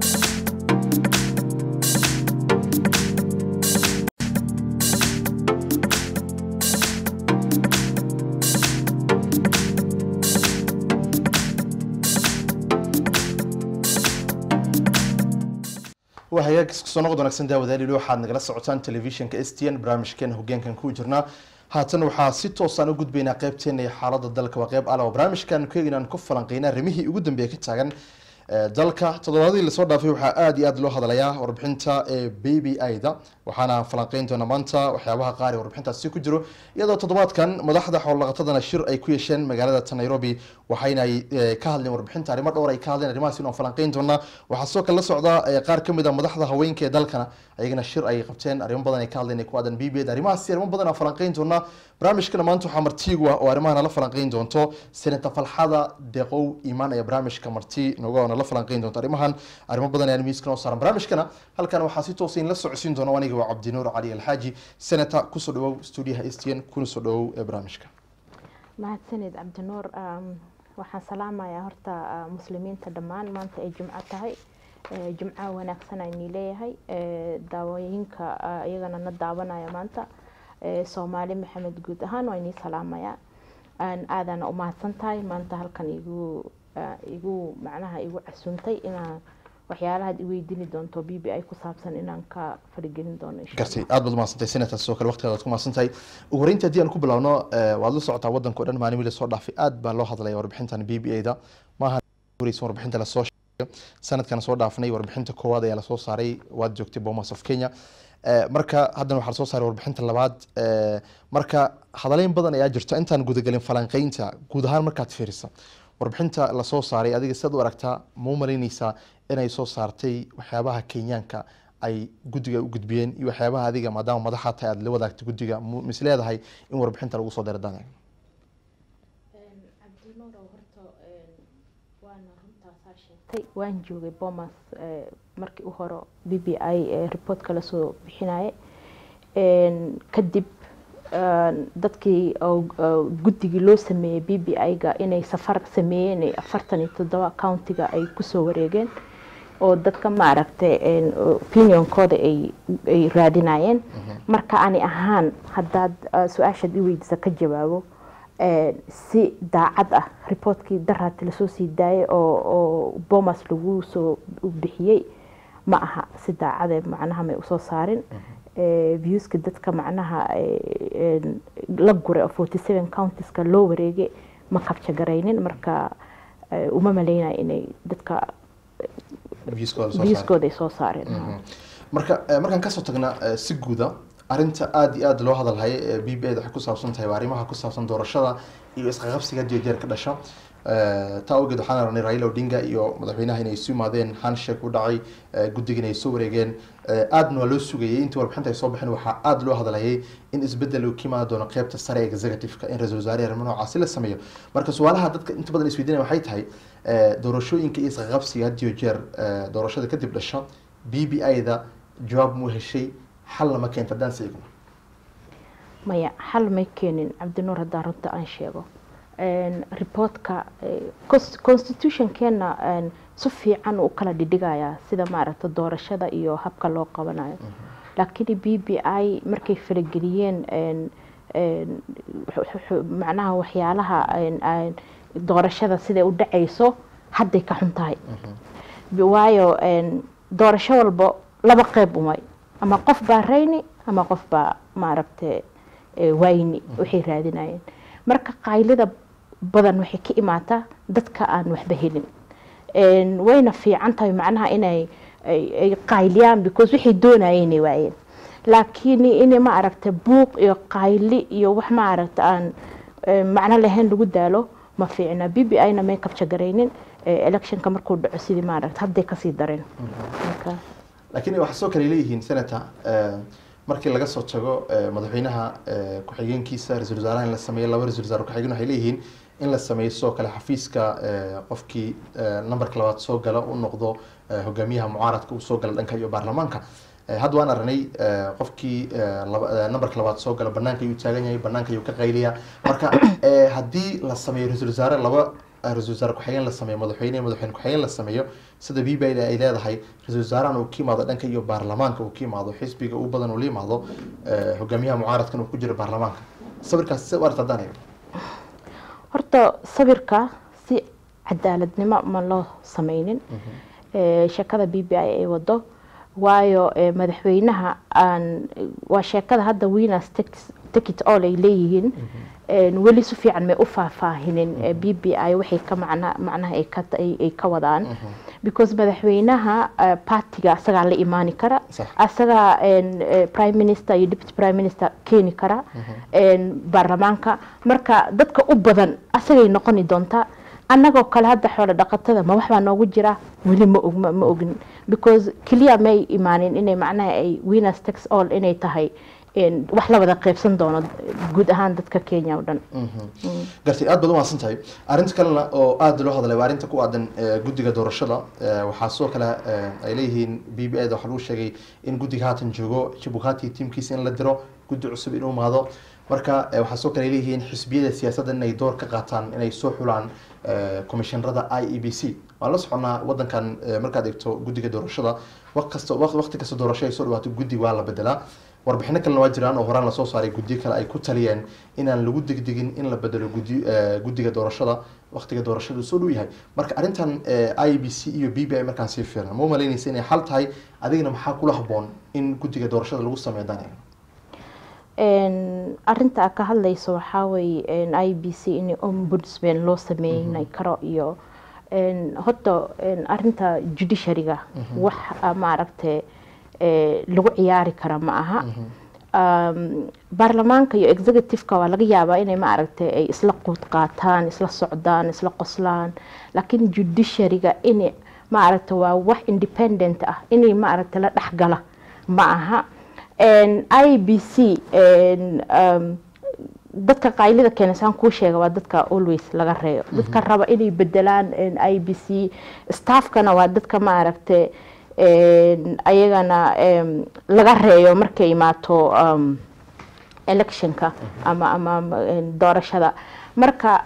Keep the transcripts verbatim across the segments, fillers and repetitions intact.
وهي كسكسون قدنا كسندا وذالي لو حد نقل سعوتان تلفزيون كاستين برامج كان هجين كان كوجرنا هاتن وحا ستة وصانو قد بينا قيبتين حالة الدلك وقيب على وبرامج كان كينا نكف لنقينا رميه يقدم بيك تاغن dalka toddobaadii la soo dhaafay waxa aad iyo aad loo hadlayaa warbixinta ee B B I-da waxaana falanqeyn doona maanta waxyaabaha qaar ee warbixintaasi ku jiro iyadoo toddobaadkan madaxda xoolo-dhaqatadana shir ay ku yeesheen magaalada Nairobi waxayna ka hadleen warbixinta arrimo dhowr ay ka hadleen arrimahaas inuu falanqeyn doona waxa soo kala socda qaar kamid ah madaxda haweenka ee dalkana ayagana shir ay qabteen arrimo badan ay ka hadleen ku aadan B B I-da arrimahaas arrimo badan oo falanqeyn doona barnaamijkana maanta waxa martiigu ah oo arrimahan la falanqeyn doonto Senator Falxada Deqow Iman ee barnaamijka marti nooga la falanqeyn doonto arrimahan arrimo badan ee miiska oo saaran barnaamijkana halkan waxa si toos ah la socodsiin doona aniga waa Cabdinuur Cali Alxaaji Senator ku soo dhawow studio-ha S T N kuna soo dhawow ee barnaamijka mahadsanid Cabdinuur waxaan salaamayaa horta muslimiinta dhammaan maanta ay jumco tahay jumco wanaagsan ay leeyahay daawooyinka iyagana na daawanaya maanta Soomaali Maxamed guud ahaan waa inii salaamaya aan aadana u mahadsan tahay maanta halkan igu igu macnaha igu casuntay inaan waxyaalaha i weydiin doonto B B I ku saabsan inaan ka farigelin doono insha Allah aad baad maasantay Senator soo kale waqtiga aad ku maasantay ugu horeyntii hadii aan ku bilowno waad la socotaa wadanka dhan maalin la soo dhaafay aad baa loo hadlay warbixintan B B I-da maaha waraysan warbixinta la soo sheegay sanadkan soo dhaafnay warbixinta koowaad ee la soo saaray waad joogtay Bomas of Kenya marka haddana waxa soo saaray warbixinta labaad marka hadaleyn badan ayaa jirta intaan gudagalin falanqeynta guud ahaan markaad fiiriso warbixinta la soo saaray adiga sidoo aragtaa ma maleynaysaa inay soo saartay waxyaabaha Kenyaanka ay gudiga u gudbiyeen iyo waxyaabaha adiga maadaama madaxa tahay aad la wadaagtay gudiga misleedahay in warbixinta lagu soo diray dadana Cabdinuur horta waan runta saashay waan joogay Bomas markii uu horo B B I report kala soo bixinay een kadib dadkii guddigii loo sameeyay B B I-ga inay safar sameeyeen afartan iyo toddoba county-ga ay ku soo wareegeen oo dadka ma aragtay opinion-kooda ay ay raadinayeen marka ani ahaan haddaad su'aasha i weydiisa ka jawaabo si daacad ah reportkii daraad la soo sii daayay oo oo Bomas lagu soo bixiyay ma aha si daacad macnaha ma u soo saarin viewska dadka macnaha la guray forty-seven counties ka loo wareegay ma kabta gareynin marka uma maleynaa inay dadka viewskooda soo saareen marka markaan ka soo tagnaa si guuda arinta aad iyo aad loo hadalhay B B I da ku saabsan tahay arrimaha ku saabsan doorashada iyo isqaqabsiga jeer ka dhasha taawgeed waxaan aragnay Raila Odinga iyo madaxweynaha inay isu yimaadeen handshake u dhacay guddiga inay soo wareegeen aadna loo sugayay intii warbixinta ay soo bixin waxa aad loo hadlayay in isbedel uu kiimaado doono qaybta sare ee executive-ka in ra'iisul wasaare arrimaha noocaas la sameeyo marka su'aalaha dadka inta badan isweydiinayaan waxay tahay doorashooyinka iyo isqaqabsiga jeer doorashada kadib dhasha B B I-da jawaab mu heshay حل ما كان فدان سيكون مايا حل ما كان عبد النور هذا رد عن شيء ان ريبورت كا constitution كان ان صفي عنه وكلا دقايا سيدا ما عرفت الدور الشذا إيوه هبك لو قبناي لكن بي بي آي مركي فرقليين ان معناها وحيالها ان دور الشذا سيدا ودعيسو حد كحنتاي بوايو ان دور الشوالبو لبا قيب وماي أما قف باريني أما قف با ما عرفت ويني وحي راديناين مركا قايلة بدن وحي كإماتا دادك آن وحبهلين إن وين في عنتها معناها إني قايليان بيكوز وحي دونايني وين لكن إني ما عرفت بوق يو قايلي يو وح ما عرفت آن معنى لهن لو دالو ما في عنا بي بي آينا ما يكبش قرينين إلكشن كمركو بعسيدي ما عرفت هبدي كسي دارين لكن waxa soo kale leeyihiin Senator markii laga soo tago madaxweynaha ku xigeenkiisa ra'iisul wasaaraha in la sameeyo laba ra'iisul wasaare ku xigeen waxay leeyihiin in la sameeyo soo kale xafiiska qofkii numberka labaad soo gala uu noqdo hogaamiyaha mucaaradka uu soo gala dhanka iyo baarlamaanka hadda waan aragnay qofkii numberka labaad soo gala banaanka uu taagan yahay banaanka uu ka qayliya marka hadii la sameeyo ra'iisul wasaare laba ra-iisul wasaare ku-xigeen la sameeyo madaxweyne madaxweyne ku-xigeen la sameeyo sida b b i ay leedahay ra-iisul wasaarahan uu ka yimaado dhanka iyo baarlamaanka uu ka yimaado xisbiga u badan uu la yimaado hogaamiyaha mucaaradkan uu ku jiro baarlamaanka sawirkaas si warta hadaan horta sawirka si cadaaladnimo ma loo sameynin shakada b b i ay wado waayo madaxweynaha aan waa sheekada hadda winners ticket all ay leeyihiin weli si fiican may u faahfaahinin b b i waxay ka macna macnaha ay ka ay ka wadaan because madaxweynaha partiga asaga la imaani kara asaga prime minister iyo deputy prime minister keeni kara baarlamaanka marka dadka u badan asagay noqoni doontaa annagoo kale hadda xoolo dhaqatada ma waxbaa noogu jira weli ma og ma ogin because kaliya may imaanin inay macnaha ay winners tax all inay tahay wax la wada qaybsan doono guud ahaan dadka Kenya oo dhan gartay aad baad u maasan tahay arinta kalena oo aad loo hadlay waa arinta ku aadan guddiga doorashada waxaa soo kale ay leeyihiin b b i da waxa lagu sheegay in guddiga haatan joogo Chebukati teamkiisa in la diro guddi cusub inuu maado marka waxaa soo kale leeyihiin xisbiyada siyaasadda inay door ka qaataan inay soo xulaan komishanrada I E B C waan la soconaa wadankan markaad eegto guddiga doorashada waqti kasta waqti kasta doorasho ay soo dhawaato guddi waa la bedelaa warbixino kalena waa jiraan oo horaan la soo saaray guddi kale ay ku taliyeen inaan lagu degdegin in la bedelo guddi guddiga doorashada waqtiga doorashadu soo dhow yahay marka arintan I E B C iyo B B I markaan sii fiirno ma malaynaysa inay xal tahay adigna maxaa kula haboon in guddiga doorashada lagu sameeyo danayn arinta ka hadlayso waxaa weeye I E B C in ombudsman loo sameeyay karo iyo horta arinta judiciary-ga wax ma aragtay lagu ciyaari kara ma aha baarlamaanka iyo executive-ka waa laga yaabaa inay ma aragtay ay isla quud qaataan isla socdaan isla qoslaan laakiin judiciary-ga in ma aragtay waa wax independent ah inay ma aragtay la dhaxgala ma aha I E B C dadka qaylida keenaysan ku sheega waa dadka always laga reeyo dadka raba inay bedelaan I E B C staffkana waa dadka ma aragtay ayagana laga reeyo markay imaato electionka ama ama doorashada marka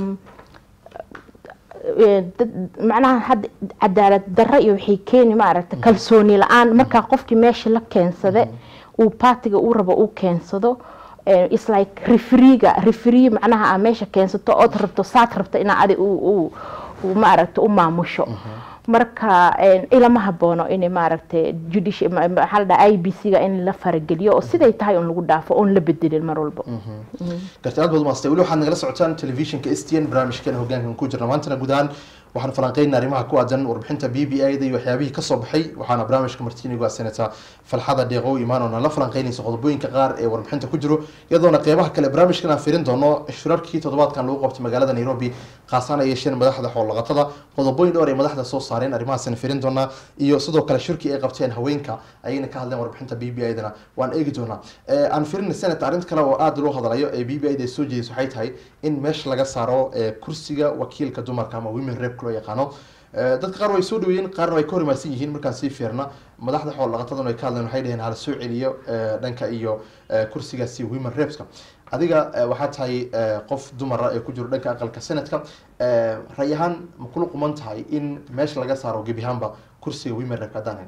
macnaha had cadaalad darro iyo waxay keeni ma aragtay kalsooni la'aan marka qofkii meesha la keensade uu partiga uu rabo uu keensado it's like referee-ga referee macnaha meesha keensato oo rabto saad rabto in aad uu uu ma aragtay u maamusho marka ilama haboono in ma aragtay judicial halda I E B C-ga in la farageliyo oo siday tahay on lagu dhaafo on la bedelin mar walba gartaad baad maastay wali waxaad nagala socotaan television-ka S T N barnaamijkan hoggaankan ku jirna maantana gudahan waxaan falanqeynaa arrimaha ku aadan warbixinta B B I da iyo waxyaabihii ka soo baxay waxaana barnaamijka martiiniga senator falxada deeqo imaanona la falanqeynaysa qodobooyinka qaar ee warbixinta ku jiro iyadoona qeybaha kale barnaamijkan aan fiirin doono shirarkii toddobaadkan lagu qabtay magaalada Nairobi qaasana ay yeesheen madaxda xoolo-dhaqatada qodobooyin dhowr ay madaxda soo saareen arrimahaas aan fiirin doonaa iyo sidoo kale shirkii ay qabteen haweenka ayayna ka hadleen warbixinta B B I dana waan eegi doonaa aan fiirin senator arrinta kale oo aad loo hadlayo ee B B I da soo jeedisay waxay tahay in meesha laga saaro kursiga wakiilka dumarka ama women rep loo yaqaano dadka qaar way soo dhaweeyeen qaarna way ka hormaaysan yihiin markaan sii fiirna madaxda xoolo-dhaqatada ay ka hadleen waxay dhaheen hal soo celiyo dhanka iyo kursigaasi women repska adiga waxaa tahay qof dumara ee ku jiro dhanka aqalka senadka ray ahaan ma kula quman tahay in meesha laga saaro gebi ahaanba kursiga women rep haddaan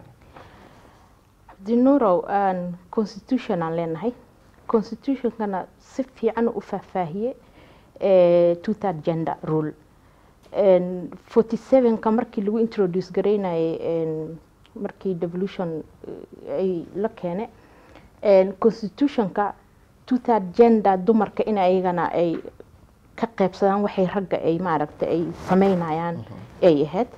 dinurow aan constitution aan leenahay constitution-kana si fiican u faahfaahiyey two-third gender rule forty-seven-ka markii lagu introduce gareynayay markii devolution ay la keenay constitution-ka two-third gender dumarka in ayagana ay ka qaybsadaan waxay ragga ay maaragtay ay sameynayaan ay ahayd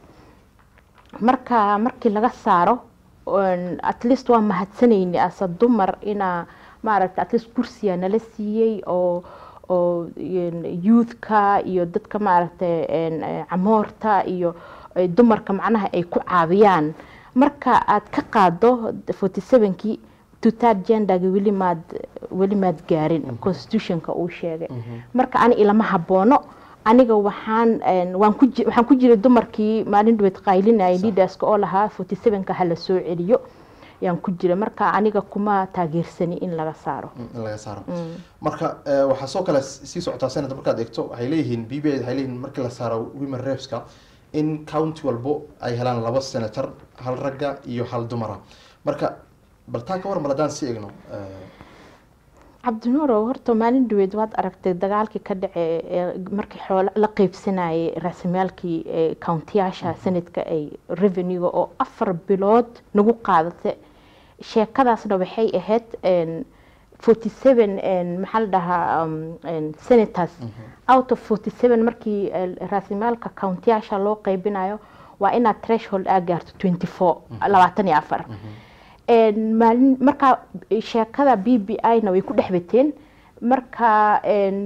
marka markii laga saaro at least waa mahadsanayni asa dumar ina maaragtay at least kursiya nala siiyey oo oo youthka iyo dadka maaragtay camoorta iyo dumarka macnaha ay ku caawiyaan marka aad ka qaado forty-seven-kii two-third gender-ga weli maad weli maad gaarin constitution-ka uu sheegay marka ani ilama haboono aniga waxaan waan ku waxaan ku jiray dumarkii maalin dhaweyd qaylinay leaders-ka oo lahaa forty-seven-ka hala soo celiyo yaan ku jira marka aniga kuma taageersani in laga saaro in laga saaro marka waxa soo kale si socota sanad markaad eegto waxay leeyihiin B B I waxay leeyihiin markii la saaro women reps-ka in county walbo ay helaan laba senator hal ragga iyo hal dumara marka bal taa ka war maladaan si eegno cabdinuur horta maalin dhaweed waad aragtay dagaalkii ka dhacay markii xoolo la qaybsanayay raasimaalkii county-yaasha sanadka ay revenue oo afar bilood nagu qaadatay sheekadaasna waxay ahayd forty-seven maxaa la dhahaa senators out of forty-seven markii raasimaalka county-yaasha loo qaybinayo waa inaad threshold aa gaarto twenty-four labaatan iyo afar maalin marka sheekada B B I-na way ku dhex bateen marka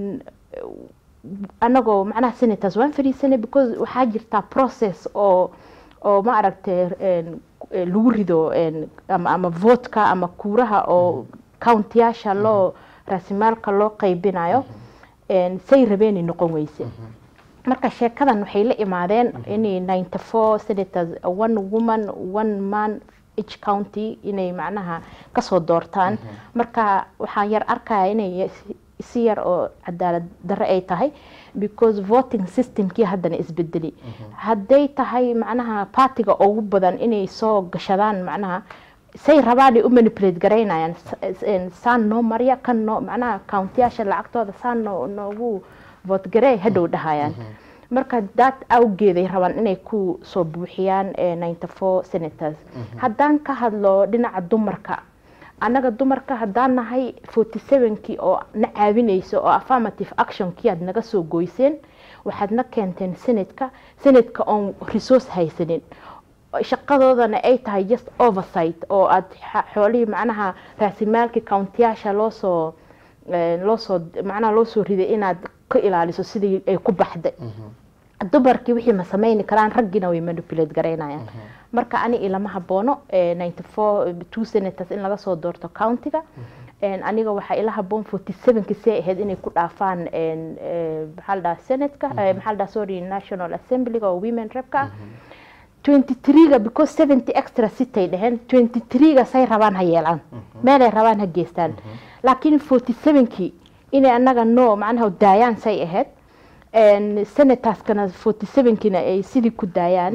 anagoo macnaha senators waan fadhiisanay because waxaa jirtaa process oo oo ma aragtay lagu rido ama ama vote-ka ama kuuraha oo county-yaasha loo raasimaalka loo qaybinayo say rabeen noqon weyse marka sheekadan waxay la imaadeen inay ninety-four senators one woman one man each county inay macnaha kasoo doortaan marka waxaan yar arkaya inay si yar oo cadaalad darro ay tahay because voting systemkii haddana isbedeli hadday tahay macnaha partiga ugu badan inay soo gashadaan macnaha say rabaan u manipulate garaynayaan saan noo marya kan noo macnaha county-yaasha lacagtooda saan noogu vote garay hadhow dhahayaan marka dad awgeeday rabaan inay ku soo buuxiyaan ninety-four senators haddaan ka hadlo dhinaca dumarka annaga dumarka haddaan nahay forty-seven-kii oo na caawinayso oo affirmative action-kii aad naga soo goyseen waxaad na keenteen senatka senatka oon resource haysanin shaqadoodana ay tahay just oversight oo aad xoolihii macnaha raasimaalkii county-yaasha loo soo loo soo macnaha loo soo riday inaad ka ilaaliso sidii ay ku baxday dumarkii wixii ma sameyn karaan raggina way manipulate garaynayaan marka ani ilama haboono ninety-four two senators in laga soo doorto county-ga aniga waxa ila haboon forty-seven-kii see ahayd inay ku dhaafaan maxaa la dhahaa senate-ka maxaa la dhahaa sorry national assembly-ga oo women rep-ka twenty-three-ga because seventy extra sitay dhaheen twenty-three-ga say rabaan ha yeelaan meelay rabaan ha geystaan laakiin forty-seven-kii inay annaga no macnaha daayaan say ahayd senators-kana forty-seven-kiina ay sidii ku daayaan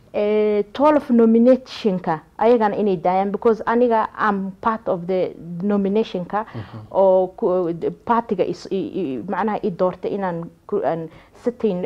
twelve nomination-ka ayagana inay daayaan because aniga am part of the nomination-ka oo partiga macnaha i doortay inaan certain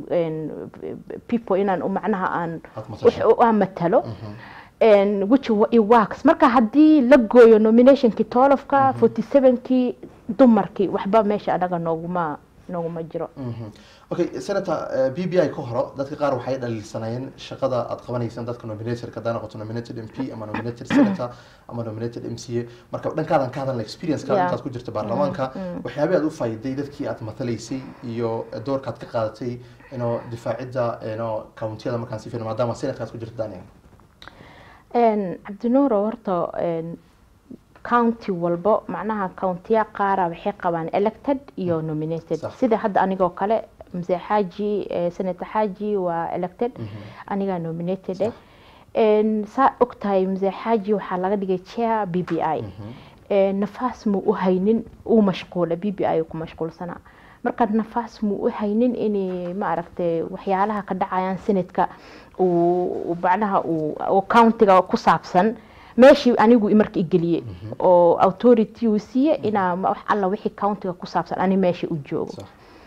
people inaan macnaha aan u matalo which it works marka haddii la gooyo nomination-kii twelve-ka forty-seven-kii dumarkii waxba meesha anaga nooguma nooguma jiro okay senator B B I ka horo dadka qaar waxay dhaliilsanayeen shaqada aad qabanaysan dadka nominated-ka hadana qoto nominated M P ama nominated senator ama nominated M C A marka dhankaadan ka hadalna experience ka intaad ku jirta baarlamaanka waxyaabo aad u faa'iiday dadkii aad matalaysay iyo doorka aad ka qaadatay inoo difaacidda inoo county-yada markaan si fiican maadaama senator-kaas ku jirta daniel een Cabdinuur horta een county walbo macnaha county-ya qaar waxay qabaan elected iyo nominated sida hadda anigoo kale mzee Xaaji senator Xaaji waa elected aniga nominated een saa ogtahay mzee Xaaji waxa laga dhigay chair B B I een nafaas mu u haynin uu mashquul B B I ku mashquulsana marka nafaas mu u haynin inay ma aragtay waxyaalaha ka dhacayaan senate-ka uu macnaha uu county-ga ku saabsan meeshii anigu markii igeliyay oo authority uu siiyay ina wax alla wixii county-ga ku saabsan ani meeshii u joogo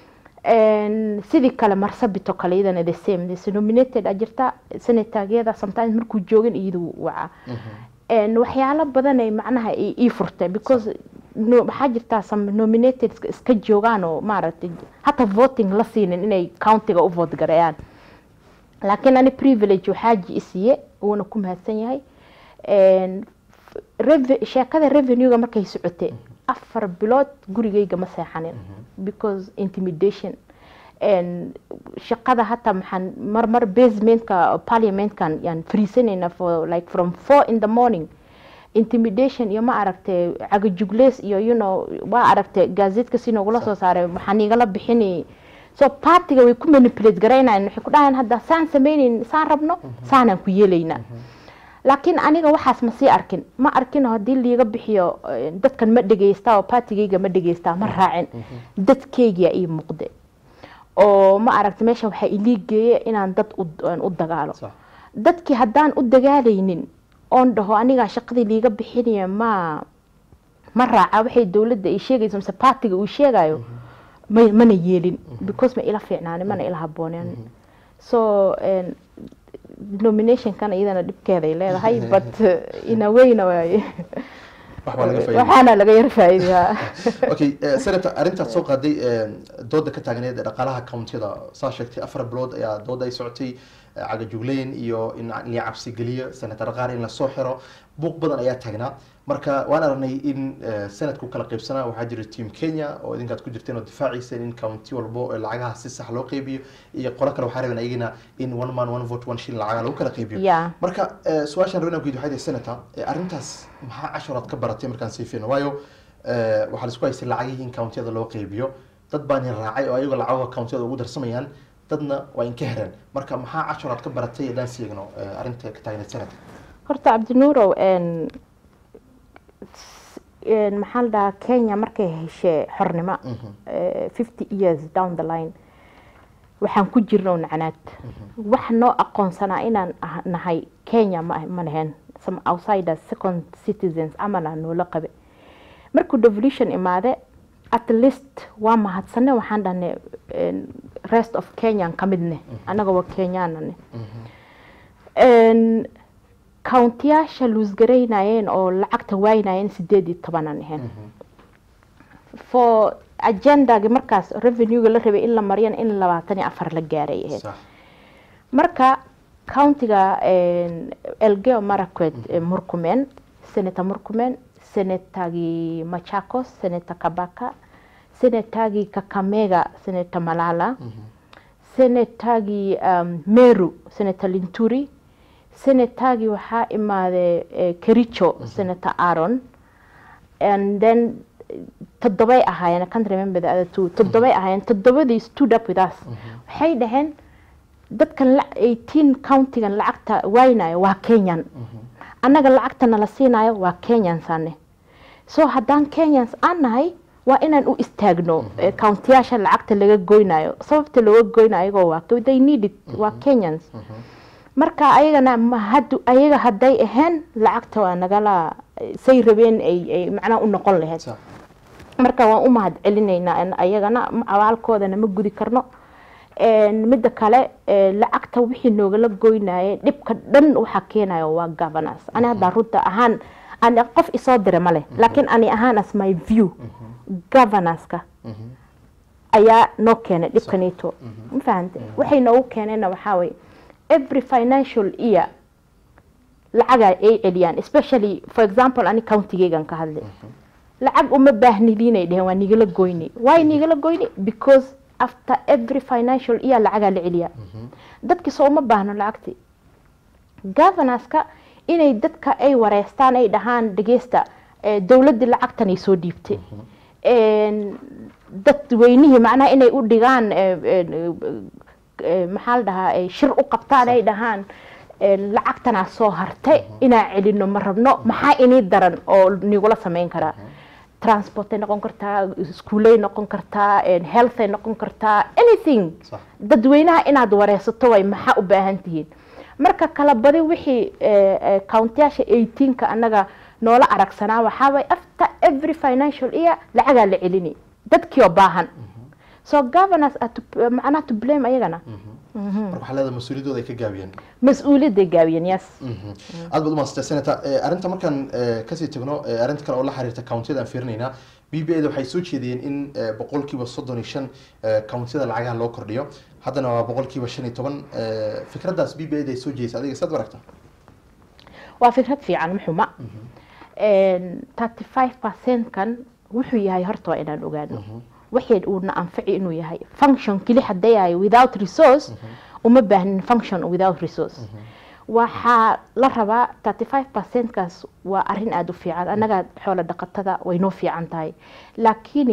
een sidii kale marsabito kale iyadana the same this nominated ajirta senator-geeda sometimes markuu joogin iyadu waca een waxyaalo badan ay macnaha ii furtay because no waxa jirta some nominated iska joogaan oo maaragtay hata voting la siinin inay county-ga u vote gareeyaan laakiin ani privilege waxaaji isiye uu ku mahadsan yahay een sheekada revenue-ga markay socotay afar bilood gurigayga ma seexanin because intimidation and shaqada hata maxan marmar basement-ka parliament-kan yan friisanayna for like from four in the morning intimidation iyo ma aragtay cagajugleys iyo you know waa aragtay gazette-ka si noogula soo saaray waxaan igala bixinay so party-ga way ku manipulate garaynayaan waxay ku dhahaan hadda saan sameeyeen saan rabno saanaan ku yeelayna laakiin aniga waxaas ma sii arkin ma arkin haddii liiga bixiyo dadkan ma dhegeysta oo partigayga ma dhegeysta ma raacin dadkayga ii muuqde oo ma aragti meesha waxa ilii geeye inaan dad u dagaalo dadkii haddaan u dagaalaynin oon dhaho aniga shaqadii liiga bixinaya ma ma raaca waxay dowladda ay sheegayso mise partiga uu sheegayo mana yeelin because ma ila fiicnaan mana ila habooneen so nomination kan iyadana dhibkeeda ay leedahay but in a way na way waxaana laga yar faa'iidaa okay sanata arintaas soo qaaday dooda ka taagneed dhaqaalaha countyada saa sheegtay afar bilood ayaa dooda ay socotay caga jugleen iyo in la cabsi geliyo senator qaar in la soo xiro buuq badan ayaa taagnaa marka waan aragnay in sanadku kala qaybsanaa waxaa jira team Kenya oo idinkaad ku jirteen oo difaaciiseen in county walbo lacagaha si sax loo qaybiyo iyo qolo kale waxaa rabeen ayagina in one man one vote one shilling lacag lagu kala qaybiyo marka su'aashan rabnaa ku weydiiyo senator arintaas maxaa casharaad ka baratay markaan sii fiirno waayo waxa la isku haystay lacagihii countyada loo qaybiyo dad baan raacay oo ayaga lacagaha countyada ugu darsamayaan dadna waa in ka heran marka maxaa casharaad ka baratay hadaan siigno arinta ka taagneed senator horta Cabdinuurow een een maxaa la dhahaa Kenya markay heshay xornimo fifty years down the line waxaan ku jirnaa nacnaad wax noo aqoonsanaa inaan nahay Kenya ma lahayn some outsiders second citizens amana noo la qabe markuu devolution imaade at least waa mahadsanay waxaan dhahnay rest of Kenyan kamidne anaga waa Kenyan een county-yaasha luusgareynayeen oo lacagta waynayeen sideed iyo toban ahayn for agenda-ga markaas revenue-ga la rabay in la mariyana in labaatan iyo afar la gaaray ahayd marka county-ga Elgeyo Marakwet Murkomen senator Murkomen senatagi Machakos senator Kabaka senatagi Kakamega senator Malala senatagi Meru senator Linturi senatagi waxaa imaade Kericho senator Aaron and then todobay ahaayeen I can't remember the other two todobay ahaayeen todobadii stood up with us waxay dhaheen dadkan eighteen county-gan lacagta waynayo waa Kenyan anaga lacagtana la siinayo waa Kenyan sane so haddaan Kenyans aan nahay waa inaan u istaagno county-yaasha lacagta laga goynayo sababta looga goynayo waa they need it waa Kenyans marka ayagana mahadu ayaga haday ahaan lacagta waa nagala say rabeen ay macna u noqon lahayd marka waan u mahad celinaynaa in ayagana awaalkoodana ma gudi karno een midda kale lacagta wixii nooga la goynaaye dhibka dhan waxa keenayo waa governance ana hada runta ahaan ana qof isoo diray male laakiin ani ahaan as my view governance-ka ayaa noo keenay dhibkaneeto ma fahamtay waxay noogu keenayna waxa way every financial year lacaga ay celiyaan especially for example ani county-gaygan ka hadlay lacag uma baahnidinay dhaheen waa nigala goyni why nigala goyni because after every financial year lacaga la celiya dadkii soo uma baahno lacagti governance-ka inay dadka ay wareystaan ay dhahaan dhageysta dawladda lacagtan ay soo dhiibtay een dad weynihii macnaha inay u dhigaan maxaa la dhahaa shir u qabtaan ay dhahaan lacagtana soo hartay inaa celino ma rabno maxaa inii daran oo nigula sameyn karaa transport ay noqon kartaa iskuulay noqon kartaa health ay noqon kartaa anything dadweynaha inaad wareysato way maxaa u baahan tihiin marka kala badi wixii county-yaasha eighteen-ka anaga noola aragsanaa waxaa way after every financial year lacagaa la celini dadkii oo baahan so governors macnaha to blame ayagana marka waxa leedahay mas'uuliyadooda ay ka gaabiyeen mas'uuliyadda gaabiyeen yes aad baad u maastaa senator arinta markan ka sii tagno arinta kale oo la xiriirta county-da fiirnayna B B A waxay soo jeediyeen in boqolkiiba soddon iyo shan county-da lacagaha loo kordhiyo haddana waa boqolkiiba shan iyo toban fikradaas B B A ay soo jeedisay adiga sad waragta waa fikrad fiican muxuma een thirty-five percent kan wuxuu yahay horta waa inaan ogaano waxay uuna anfaci inuu yahay function kali haday yahay without resource uma baahnin function without resource waxa la rabaa thirty-five percent kaas waa arin aad u fiican anaga xoolo dhaqatada way noo fiican tahay laakiin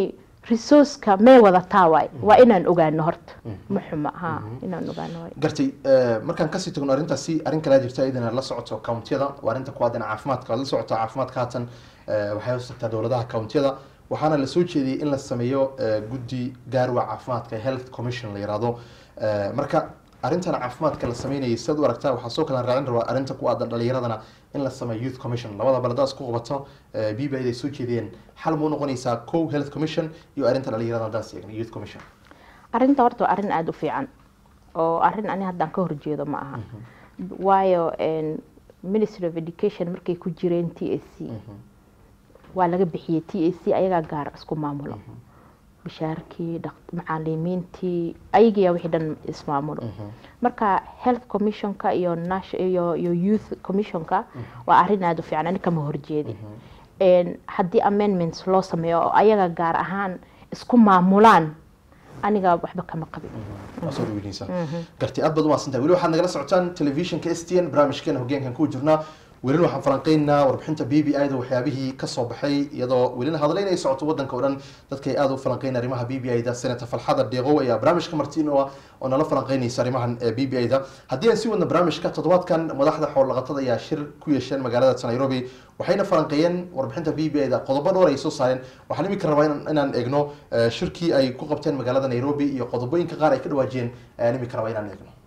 resource-ka mee wadataa waay waa inaan ogaano horta ma xuma ha inaan ogaano waay gartay markaan kasii tagno arrintaasi arrin kala jirta idin la socoto countiyada waa arrinta ku aadan caafimaadka la socoto caafimaadka haatan waxay hoos tagtaa dawladaha countiyada waxaana la soo jeediyay in la sameeyo guddi gaarwa caafimaadka health commission la yiraahdo marka arrintan caafimaadka la sameeyay sidoo aragtaa waxa soo kala raacin rabaa arrinta ku aadan dhalinyaradana in la sameeyo youth commission labada baladaas ku qabato B B I ay soo jeediyeen xal mu noqonaysa co health commission iyo arrinta dhalinyaradana daas eegna youth commission arrinta horta arrin aad u fiican oo arrin ani hadda ka horjeedo ma aha waayo in Ministry of Education markay ku jireen T S C waa laga bixiyay T S C ayaga gaar isku maamulo bishaarkii macallimiintii ayaga wixii dhan ismaamulo marka health commission ka iyo iyo iyo youth commission ka waa arrin aad u fiican ani kama horjeedi een hadii amendments loo sameeyo ayaga gaar ahaan isku maamulaan aniga waxba kama qabin soo dhaweynaysa garti aad baad u maasantahay wali waxaad nagala socotaan televisionka S T N barnaamijkeena hoggaankan ku jirnaa weli waxaan falanqeynaa warbixinta B B I da waxyaabihii ka soo baxay iyadoo weli hadalay ay socoto wadanka oo dhan dadka ay aad u falanqeynaa arrimaha B B I da Senator Falxada Deeqo ayaa barnaamijka martiin oo oo nala falanqeynaysa arrimahan B B I da haddii aan si wadna barnaamijka toddobaadkan madaxda xoolo dhaqatada ayaa shir ku yeesheen magaalada Nairobi waxayna falanqeeyeen warbixinta B B I da qodobo dhowr ay soo saareen waxaan imika rabaa inaan eegno shirkii ay ku qabteen magaalada Nairobi iyo qodobooyinka qaar ay ka dhawaajeen ayaan imika rabaa inaan eegno.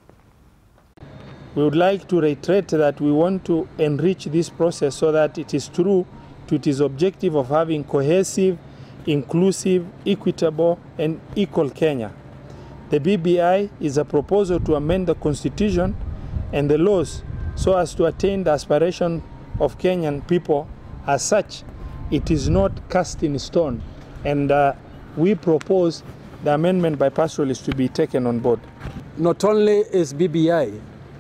We would like to reiterate that we want to enrich this process so that it is true to its objective of having cohesive, inclusive, equitable and equal Kenya. The B B I is a proposal to amend the constitution and the laws so as to attain the aspiration of Kenyan people. As such, it is not cast in stone, and uh, we propose the amendment by pastoralists to be taken on board. Not only is B B I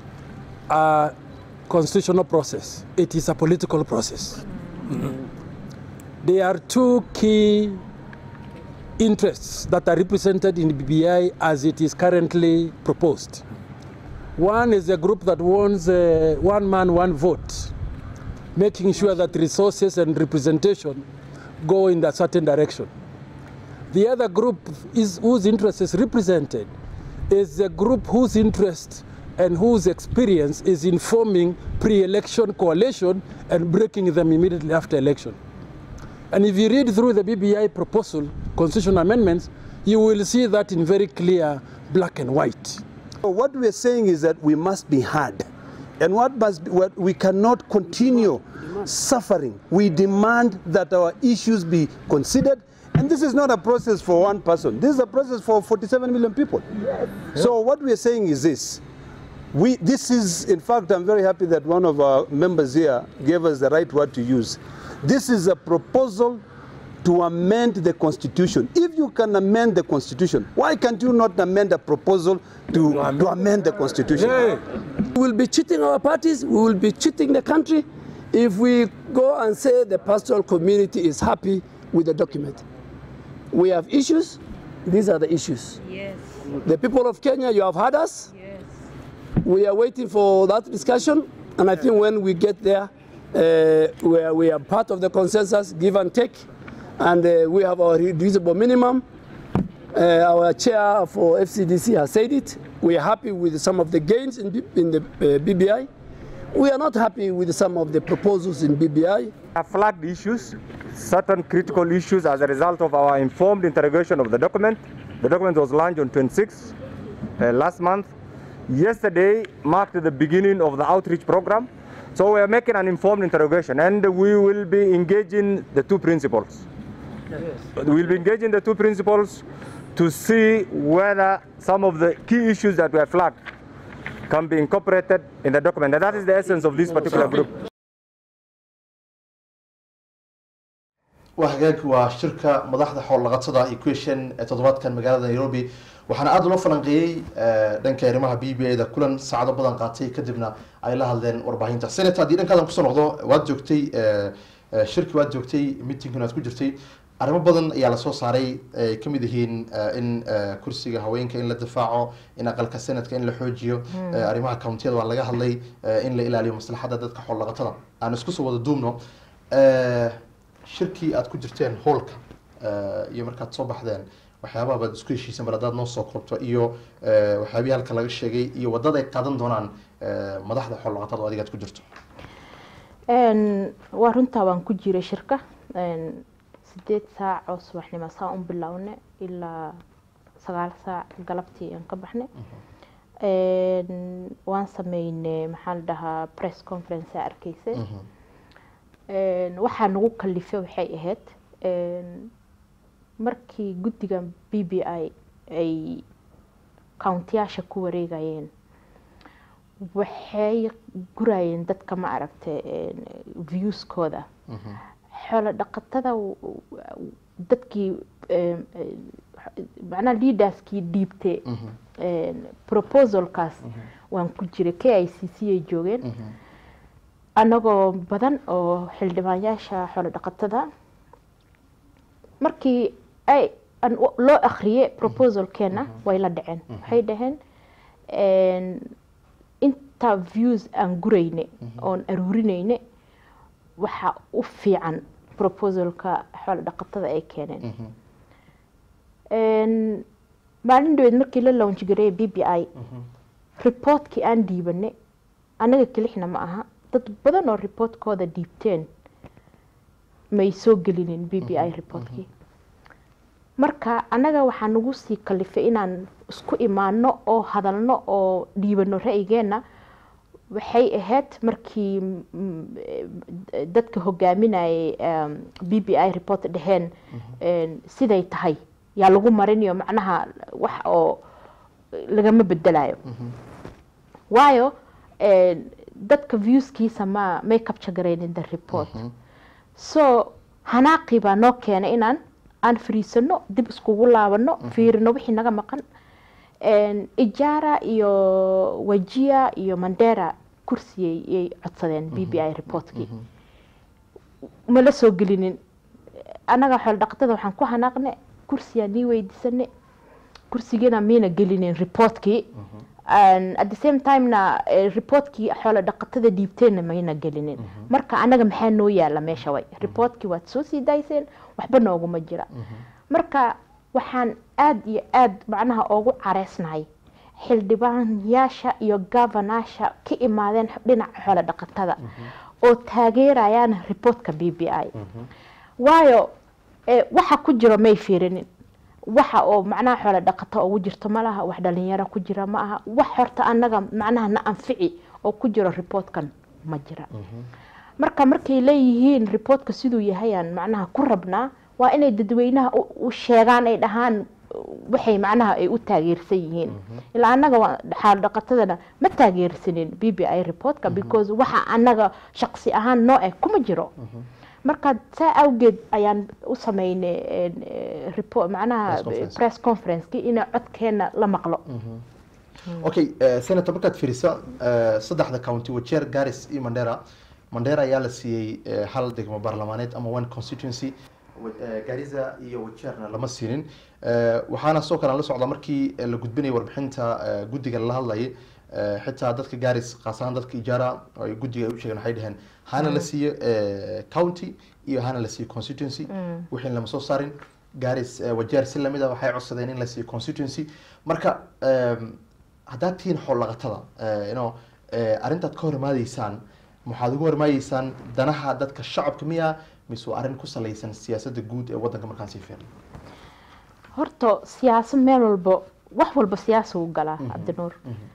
a constitutional process, it is a political process. Mm-hmm. There are two key interests that are represented in B B I as it is currently proposed. One is a group that wants uh, one man, one vote, making sure that resources and representation go in a certain direction. The other group is, whose interest is represented is a group whose interest and whose experience is informing pre-election coalition and breaking them immediately after election. And if you read through the B B I proposal, constitutional amendments, you will see that in very clear black and white. What we're saying is that we must be heard. And what must be, what we cannot continue suffering. We demand that our issues be considered. And this is not a process for one person. This is a process for forty-seven million people. Yes. So what we're saying is this. We, this is, in fact, I'm very happy that one of our members here gave us the right word to use. This is a proposal to amend the Constitution. If you can amend the Constitution, why can't you not amend a proposal to, to amend the Constitution? Yeah. We will be cheating our parties, we will be cheating the country if we go and say the pastoral community is happy with the document. We have issues, these are the issues. Yes. The people of Kenya, you have heard us. Yes. We are waiting for that discussion, and I think when we get there, uh, where we are part of the consensus, give and take, and uh, we have our reducible minimum. Uh, our chair for F C D C has said it. We are happy with some of the gains in, B in the uh, B B I. We are not happy with some of the proposals in B B I. I flagged issues, certain critical issues as a result of our informed interrogation of the document. The document was launched on twenty-sixth uh, last month. Yesterday marked the beginning of the outreach program. So we are making an informed interrogation, and we will be engaging the two principals. Yes. We will be engaging the two principals to see whether some of the key issues that were flagged can be incorporated in the document. And that is the essence of this particular group. وهاجاك وشركة مدحضة حول لغتها إيكويشن تضبط كان مجال نيروبي وحنا قادوا لفلنقي دن كيرمها بي بي إذا كلن سعادة بدن قاتي كدبنا أي لها لين أربعين سنة تادي دن كذا قصة نقضة واد جوكتي شركة واد جوكتي ميتين كنا تكون جرتي أنا ما بدن يلا صوص علي كم يدهين إن كرسي هواين كإن للدفاع إن أقل كسنة كإن لحوجيو أريمها كونتي ولا جه الله إن إلى اليوم مصلحة دت كحول لغتها أنا سكسو وده دومنا شركي aad ku jirteen hoolka iyo markaad soo baxdeen waxyaabaha baad isku heshiiseen bal haddaad noo soo koobto iyo waxyaabihii halka laga sheegay iyo waddada ay qaadan doonaan madaxda xoolo-dhaqatada oo adigaad ku jirto. waa runtaa waan ku jiray shirka sideed saac oo subaxnimo saa un bilownay ilaa sagaal saac galabtii aan ka baxnay. waan sameynay maxaa la dhahaa press conference aa arkaysay. waxaa nagu kalifay waxay ahayd markii guddiga b b i ay countiyaasha ku wareegayeen waxay gurayeen dadka ma aragtay viewskooda xoolo dhaqatada dadkii macnaha leaderskii dhiibtay proposalkaas waan ku jiray k i c c ay joogeen anagoo badan oo xildhibaanyaasha xoolo dhaqatada markii ay loo akhriyay proposalkeena way la dhaceen waxay dhaheen inta views aan gurayne oon aruurinayne waxa u fiican proposalka xoolo dhaqatada ay keeneen. maalin dhaweed markii la launch gareeyay b b i reportkii aan dhiibanay anaga kelixna ma aha dad badan oo reportkooda dhiibteen may soo gelinin b b i reportkii. marka anaga waxaa nagu sii kalifay inaan isku imaano oo hadalno oo dhiibano ra'yigeena waxay ahayd markii dadka hogaaminayay b b i report dhaheen siday tahay yaa lagu marinayo macnaha wax oo lagama bedelayo waayo dadka viewskiisa ma may capture garaynin the report. so hanaaqii baa noo keenay inaan aan fariisano dib iskugu laabano fiirino wixii naga maqan. Ijara iyo Wajia iyo Mandera kursiyay ay codsadeen b b i reportkii ma la soo gelinin. anaga xoolo dhaqatada waxaan ku hanaaqnay kursiga nii weydiisanay kursigeena miina gelinin reportkii and at the same time na reportkii xoolo dhaqatada dhiibteena mayna gelinin. marka anaga maxaa noo yaala meesha way reportkii waad soo sii dayseen waxba nooguma jira. marka waxaan aad iyo aad macnaha ugu careysnahay xildhibaanyaasha iyo governorasha ka imaadeen dhinaca xoolo dhaqatada oo taageerayaan reportka b b i waayo waxa ku jiro may fiirinin waxa oo macnaha xoolo dhaqato ugu jirto malaha wax dhalinyaro ku jira ma aha wax horta anaga macnaha na anfici oo ku jiro reportkan ma jira. marka markay leeyihiin reportka siduu yahay aan macnaha ku rabnaa waa inay dadweynaha u sheegaan ay dhahaan waxay macnaha ay u taageersan yihiin. ilaa anaga xoolo dhaqatadana ma taageersanin b b i reportka because waxa anaga shaqsi ahaan noo eh kuma jiro. marka saa awgeed ayaan u sameynay report macnaha press conference ina codkeena la maqlo. okay senator markaad fiirisa saddexda county Wajir, Garis iyo Mandera Mandera ayaa la siiyey hal degmo baarlamaaneed ama one constituency. Garissa iyo Wajirna lama siinin. waxaana soo kale la socda markii la gudbinay warbixinta guddiga la hadlayay xitaa dadka Garis qaasan dadka Ijara ay guddiga u sheegeen waxay dhaheen hana la siiyo county iyo hana la siiyo constituency wixii lama soo saarin. Garis Wajir si lamida waxay codsadeen in la siiyo constituency. marka haddaad tihiin xoolo dhaqatada you know arrintaad ka hormaadaysaan maxaad ugu hormaadeysaan danaha dadka shacabka miya mise waa arrin ku salaysan siyaasadda guud ee waddanka markaan sii fiirno? horta siyaasad meel walba wax walba siyaasa u galaa Cabdinuur.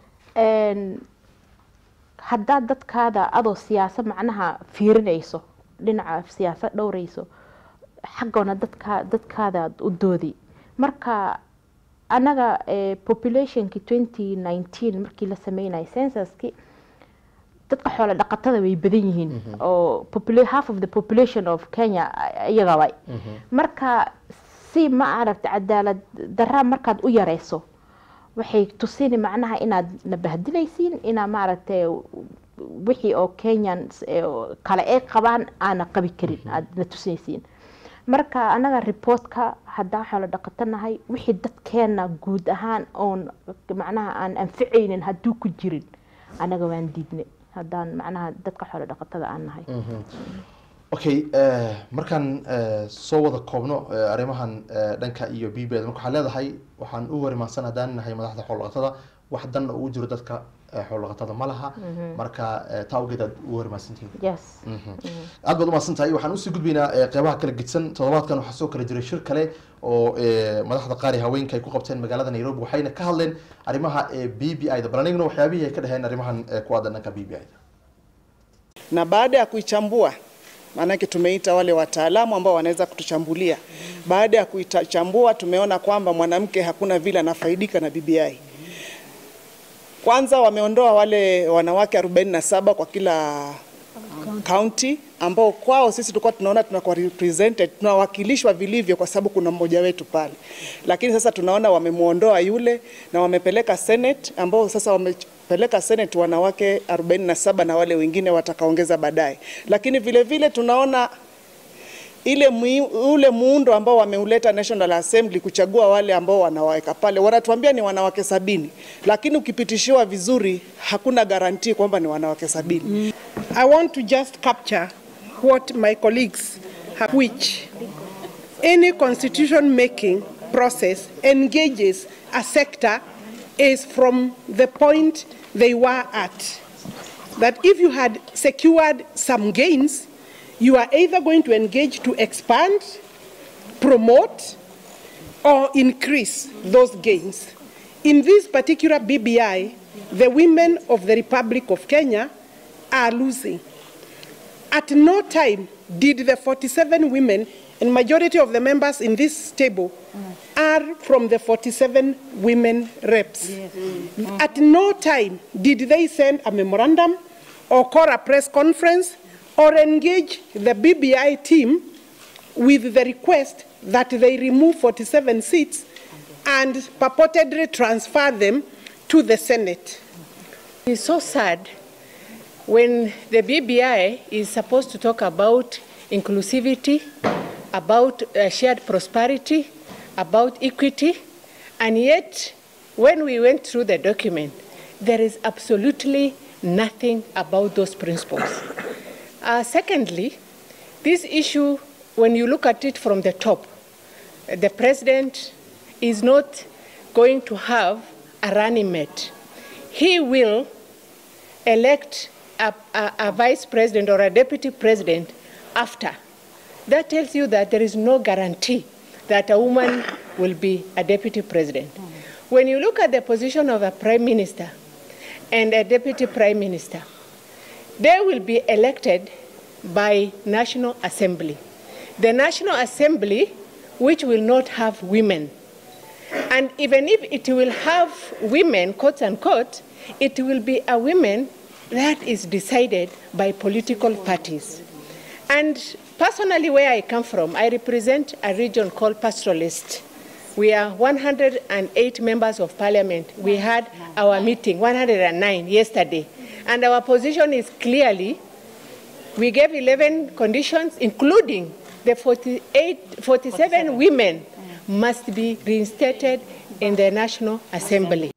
haddaad dadkaada adoo siyaasad macnaha fiirinayso dhinaca siyaasad dhowrayso xaggana dadka dadkaada u doodi. marka anaga populationki twenty nineteen markii la sameynay censuski dadka xoolo dhaqatada way badan yihiin oo half of the population of Kenya iyaga way. marka si ma aragta cadaalad darra markaad u yareyso waxay tusini macnaha inaad nabahdilaysiin ina ma aragtay wixii oo Kenyan kala ay qabaan aan qabi karin aad la tusaysiin. marka anaga reportka hadda xoolo dhaqatanahay wixii dadkeena guud ahaan oon macnaha aan anficaynin haduu ku jirin anaga waan diidnay haddaan macnaha dadka xoolo dhaqatada aan nahay. okay markaan soo wada koobno arrimahan dhanka iyo B B I marka waxa leedahay waxaan u warimaansan hadaan nahay madaxda xoolo-dhaqatada wax dan ugu jiro dadka xoolo-dhaqatada ma laha marka taawgeed u warimaansantiin yes aad baad u maasantahay waxaan u sii gudbaynaa qeybaha kala gidsan toddobaadkan waxa soo kala jiray shir kale oo madaxda qaari haweenka ay ku qabteen magaalada Nairobi waxayna ka hadleen arrimaha B B I da balanigna waxyaabihii ay ka dhaheen arrimahan ku aadan dhanka B B I da na baada ya kuichambua maanake tumeita wale wataalamu ambao wanaweza kutuchambulia. Baada ya kuichambua tumeona kwamba mwanamke hakuna vile anafaidika na B B I. Kwanza wameondoa wale wanawake arobaini na saba kwa kila county ambao kwao sisi tulikuwa tunaona tunakuwa represented, tunawakilishwa vilivyo kwa sababu kuna mmoja wetu pale. Lakini sasa tunaona wamemuondoa yule na wamepeleka Senate ambao sasa wamepeleka Senate wanawake arobaini na saba na wale wengine watakaongeza baadaye. Lakini vile vile tunaona ile ule muundo ambao wameuleta National Assembly kuchagua wale ambao wanaweka pale wanatuambia ni wanawake sabini, lakini ukipitishiwa vizuri hakuna guarantee kwamba ni wanawake sabini. Mm. I want to just capture what my colleagues have, which any constitution making process engages a sector is from the point they were at. That if you had secured some gains, you are either going to engage to expand, promote, or increase those gains. In this particular B B I, the women of the Republic of Kenya are losing. At no time did the forty-seven women, and majority of the members in this table are from the forty-seven women reps. Yes. Mm. At no time did they send a memorandum or call a press conference or engage the B B I team with the request that they remove forty-seven seats and purportedly transfer them to the Senate. It's so sad when the B B I is supposed to talk about inclusivity, about uh, shared prosperity, about equity, and yet when we went through the document, there is absolutely nothing about those principles. Uh, secondly, this issue, when you look at it from the top, the president is not going to have a running mate. He will elect a, a, a vice president or a deputy president after. That tells you that there is no guarantee that a woman will be a deputy president. When you look at the position of a prime minister and a deputy prime minister, they will be elected by National Assembly. The National Assembly, which will not have women. And even if it will have women, quote unquote, it will be a women that is decided by political parties. And personally, where I come from, I represent a region called Pastoralist. We are one hundred eight members of parliament. We had our meeting, one hundred nine yesterday. And our position is clearly, we gave eleven conditions, including the forty-eight, forty-seven women must be reinstated in the National Assembly.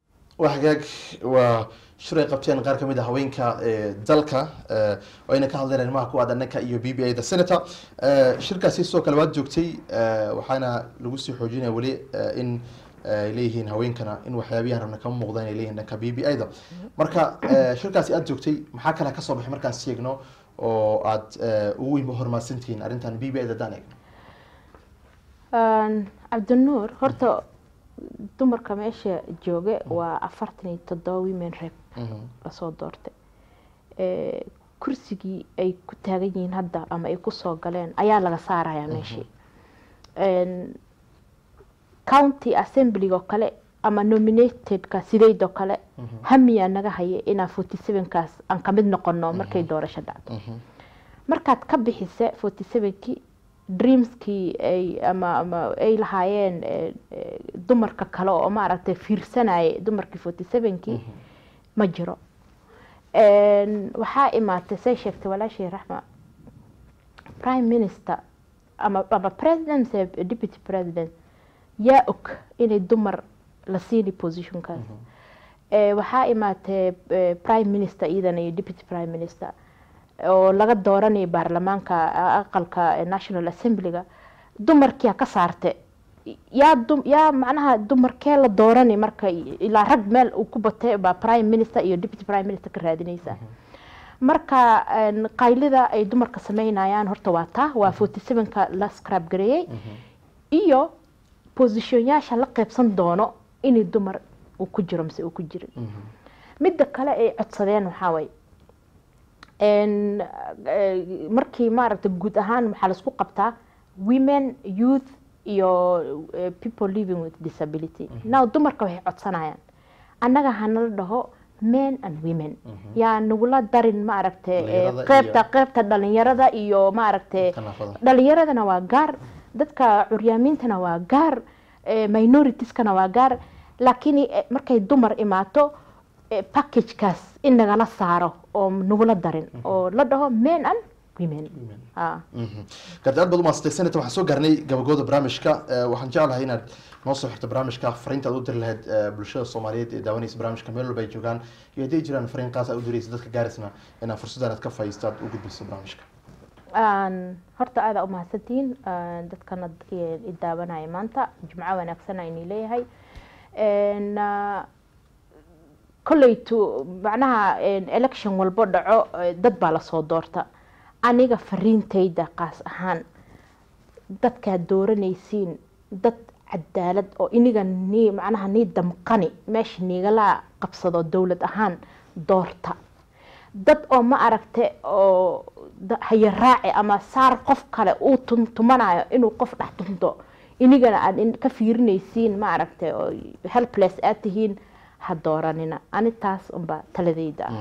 shiray qabteen qaar kamid ah haweenka dalka oo ayna ka hadleen arrimaha ku aadan dhanka iyo B B I da senator shirkaasi soo kala waad joogtay waxaana lagu sii xoojinaya wali in ay leeyihiin haweenkana in waxyaabaha rabna ka muuqdaan ay leeyihiin dhanka B B I da marka shirkaasi aad joogtay maxaa kala ka soo baxay markaan siigno oo aad ugu hormaarsantiin arrintan B B I da daanay aan Abdulnuur horta dumarka meesha jooga waa afartan iyo toddoba women rep la soo doortay ee kursigii ay ku taagan yihiin hadda ama ay ku soo galeen ayaa laga saarayaa meeshii een county assembly oo kale ama nominated ka sideed oo kale hamiya naga haye ina forty-seven kaas aan kamid noqono markay doorasho dhacdo markaad ka bixisay forty-seven ki dreams ki ay ama ama ay lahaayeen dumarka kale oo ma aragtay fiirsanay dumarkii forty-seven ki ma jiro een waxa imaatay say sheegtay walaashii Raxma prime minister ama ama president deputy president yaa og inay dumar la siini position kaas ee waxa imaatay prime minister idan iyo deputy prime minister oo laga dooranay baarlamaanka aqalka National Assembly-ga dumarkii ka saartay yaa dum yaa macnaha dumarkee la dooranay marka ilaa rag meel uu ku batay ba prime minister iyo deputy prime minister ka raadinaysa marka qaylida ay dumarka sameynayaan horta waa taa waa forty-seven ka la scrap gareeyay iyo positionyaasha la qaybsan doono inay dumar uu ku jiro mise uu ku jirin midda kale ay codsadeen waxa way en markii maaragtay guud ahaan waxa la isku qabtaa women youth iyo people living with disability now dumarka waxay codsanayaan annaga hanala dhaho men and women yaa nagula darin maaragtay qaybta qaybta dhalinyarada iyo maaragtay dhalinyaradana waa gaar dadka curyaamiintana waa gaar minoritieskana waa gaar laakiin markay dumar imaato package kaas in nagala saaro oo nagula darin oo la dhaho men and women ah kada aad baad u maastaysanay waxaan soo gaarnay gabagooda barnaamijka waxaan jeclahay inaad noo soo xirto barnaamijka fariinta aad u diri lahayd bulshada Soomaaliyeed ee daawanaysa barnaamijka meel walba ay joogaan iyo haday jiraan fariin qaas ah u diraysa dadka gaarisna in fursaddan aad ka faa'iidaystaan u gudbiso barnaamijka aan horta aad u mahadsantiin dadkana i daawanaya maanta jumco wanaagsan ay leeyahay en koleytu macnaha election walba dhaco dad baa la soo doorta aniga fariintayda qaas ahaan dadka dooranaysiin dad cadaalad oo iniga ni macnaha ni damqani meesha nigala qabsado dawlad ahaan doorta dad oo ma aragtay oo haya raaci ama saar qof kale uu tumanayo inuu qof dhax tunto inigana aad ka fiirinaysiin ma aragtay oo helpless aad tihiin ha dooranina ani taas unba taladayda